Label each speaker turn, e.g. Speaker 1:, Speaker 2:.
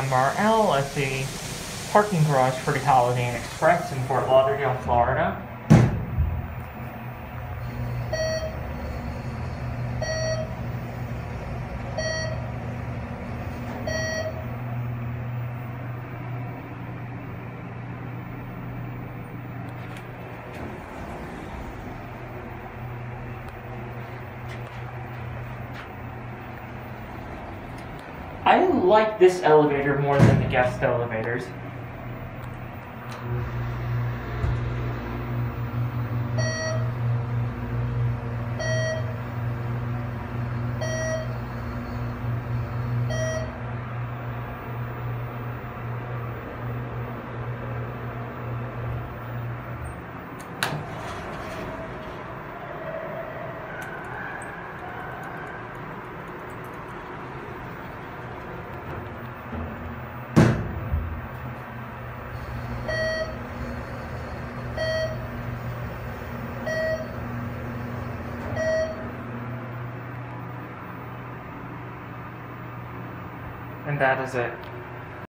Speaker 1: MRL at the parking garage for the Holiday Inn Express in Fort Lauderdale, Florida. I like this elevator more than the guest elevators. And that is it.